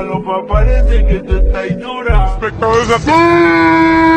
Falopa, parece que tú estás dura. Espectadores a todos.